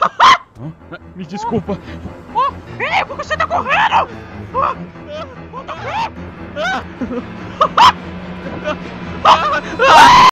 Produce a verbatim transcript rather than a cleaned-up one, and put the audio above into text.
Me desculpa. Oh, ei, por que você tá correndo? Oh, oh, oh, oh.